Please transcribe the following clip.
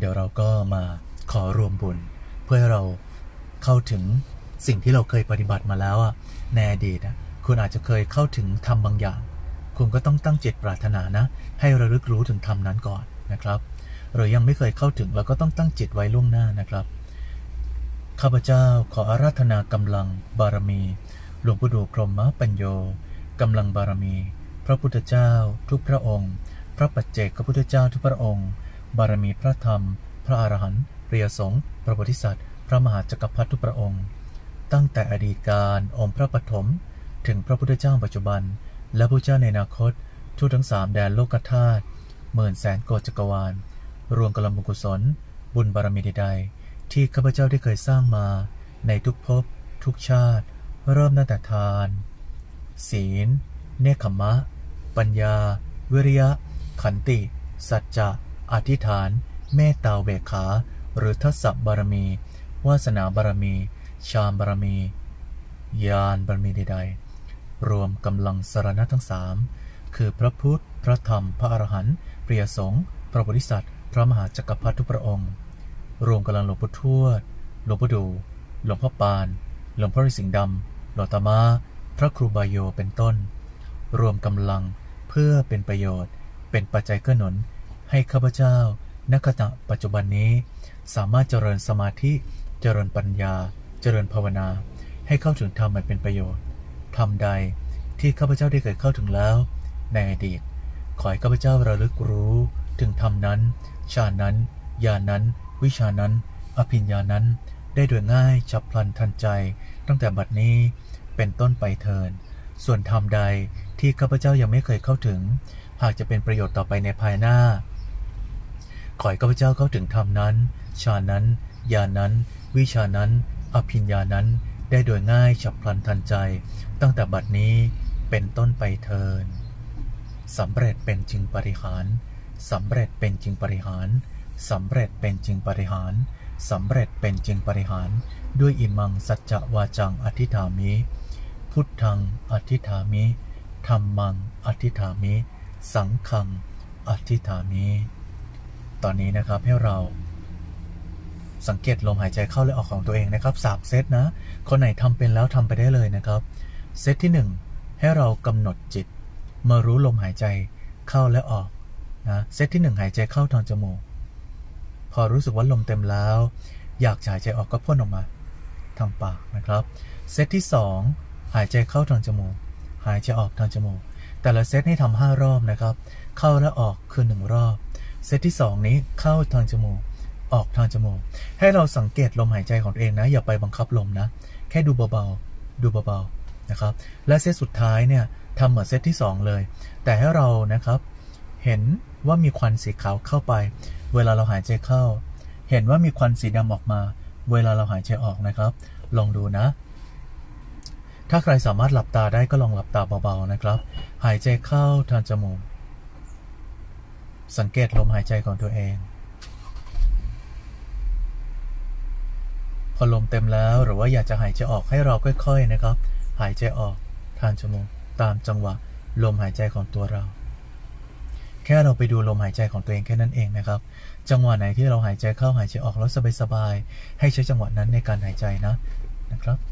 เดี๋ยวเราก็มาขอรวมบุญเพื่อให้เราเข้าถึงสิ่งที่เราเคยปฏิบัติมาแล้วในอดีตคุณอาจจะเคยเข้าถึงธรรมบางอย่างคุณก็ต้องตั้งจิตปรารถนานะให้ระลึกรู้ถึงธรรมนั้นก่อนนะครับหรือยังไม่เคยเข้าถึงเราก็ต้องตั้งจิตไว้ล่วงหน้านะครับข้าพเจ้าขออาราธนากำลังบารมีหลวงปู่ดูพรหมปัญโยกำลังบารมีพระพุทธเจ้าทุกพระองค์พระปัจเจกพระพุทธเจ้าทุกพระองค์บารมีพระธรรมพระอรหันต์เปรียสงฆ์พระโพธิสัตว์พระมหาจักรพรรดิทุกพระองค์ตั้งแต่อดีตการองค์พระปฐมถึงพระพุทธเจ้าปัจจุบันและพระเจ้าในอนาคตทั่วทั้ง3แดนโลกธาตุ10,000,000 โกฏจักรวาลรวมกำลังบุญกุศลบุญบารมีใดๆที่ข้าพเจ้าได้เคยสร้างมาในทุกภพทุกชาติเริ่มตั้งแต่ทานศีลเนคขมะปัญญาวิริยะขันติสัจจะอธิษฐานเมตตาเบกขาหรือทัสสะบารมีวาสนาบารมีฌานบารมีญาณบารมีใดๆรวมกำลังสรณะทั้ง3คือพระพุทธพระธรรมพระอรหันต์เปรียสงฆ์พระโพธิสัตว์พระมหาจักรพรรดิทุกพระองค์รวมกำลังหลวงปู่ทวดหลวงปู่ดูหลวงพ่อปานหลวงพ่อฤาษีสิงห์ดำหลวงตามาพระครูบาโยเป็นต้นรวมกำลังเพื่อเป็นประโยชน์เป็นปัจจัยเกื้อหนุนให้ข้าพเจ้าณขณะปัจจุบันนี้สามารถเจริญสมาธิเจริญปัญญาเจริญภาวนาให้เข้าถึงธรรมมันเป็นประโยชน์ธรรมใดที่ข้าพเจ้าได้เคยเข้าถึงแล้วในอดีตขอให้ข้าพเจ้าระลึกรู้ถึงธรรมนั้นฌานนั้นญาณนั้นวิชานั้นอภิญญานั้นได้โดยง่ายฉับพลันทันใจตั้งแต่บัดนี้เป็นต้นไปเทินส่วนธรรมใดที่ข้าพเจ้ายังไม่เคยเข้าถึงหากจะเป็นประโยชน์ต่อไปในภายหน้าขอให้ข้าพเจ้าเข้าถึงธรรมนั้นฌานนั้นญาณนั้นวิชานั้นอภิญญานั้นได้โดยง่ายฉับพลันทันใจตั้งแต่บัดนี้เป็นต้นไปเทินสำเร็จเป็นจริงปาฏิหาริย์สำเร็จเป็นจริงปาฏิหาริย์สำเร็จเป็นจริงปาฏิหาริย์สำเร็จเป็นจริงปาฏิหาริย์ด้วยอิมังสัจจวาจังอธิษฐามิพุทธังอธิษฐามิธัมมังอธิษฐามิสังฆังอธิษฐามิตอนนี้นะครับให้เราสังเกตลมหายใจเข้าและออกของตัวเองนะครับ3เซตนะคนไหนทำเป็นแล้วทำไปได้เลยนะครับเซตที่1ให้เรากำหนดจิตมารู้ลมหายใจเข้าและออกนะเซตที่1หายใจเข้าทางจมูกพอรู้สึกว่าลมเต็มแล้วอยากหายใจออกก็พ่นออกมาทางปากนะครับเซตที่2หายใจเข้าทางจมูกหายใจออกทางจมูกแต่ละเซตให้ทำ5รอบนะครับเข้าและออกคือ1รอบเซตที่2นี้เข้าทางจมูกออกทางจมูกให้เราสังเกตลมหายใจของตัวเองนะอย่าไปบังคับลมนะแค่ดูเบาๆดูเบาๆนะครับและเซตสุดท้ายเนี่ยทำเหมือนเซตที่2เลยแต่ให้เรานะครับเห็นว่ามีควันสีขาวเข้าไปเวลาเราหายใจเข้าเห็นว่ามีควันสีดำออกมาเวลาเราหายใจออกนะครับลองดูนะถ้าใครสามารถหลับตาได้ก็ลองหลับตาเบาๆนะครับหายใจเข้าทางจมูกสังเกตลมหายใจของตัวเองพอลมเต็มแล้วหรือว่าอยากจะหายใจออกให้เราค่อยๆนะครับหายใจออกทางจมูกตามจังหวะลมหายใจของตัวเราแค่เราไปดูลมหายใจของตัวเองแค่นั้นเองนะครับจังหวะไหนที่เราหายใจเข้าหายใจออกแล้วสบายๆให้ใช้จังหวะนั้นในการหายใจนะครับ